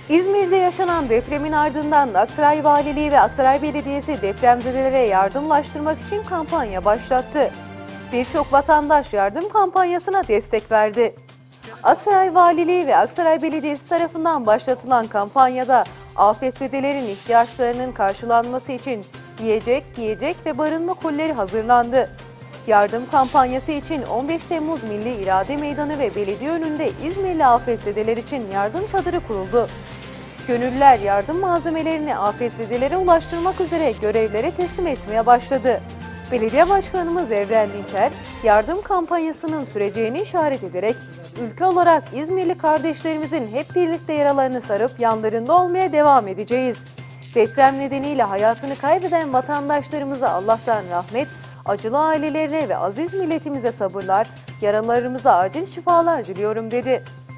İzmir'de yaşanan depremin ardından Aksaray Valiliği ve Aksaray Belediyesi depremzedelere yardımlaştırmak için kampanya başlattı. Birçok vatandaş yardım kampanyasına destek verdi. Aksaray Valiliği ve Aksaray Belediyesi tarafından başlatılan kampanyada afetzedelerin ihtiyaçlarının karşılanması için yiyecek ve barınma kolileri hazırlandı. Yardım kampanyası için 15 Temmuz Milli İrade Meydanı ve belediye önünde İzmirli afetzedeler için yardım çadırı kuruldu. Gönüllüler yardım malzemelerini afetzedelere ulaştırmak üzere görevlere teslim etmeye başladı. Belediye Başkanımız Evren Dinçer, yardım kampanyasının süreceğini işaret ederek, ülke olarak İzmirli kardeşlerimizin hep birlikte yaralarını sarıp yanlarında olmaya devam edeceğiz. Deprem nedeniyle hayatını kaybeden vatandaşlarımıza Allah'tan rahmet, acılı ailelerine ve aziz milletimize sabırlar, yaralarımıza acil şifalar diliyorum dedi.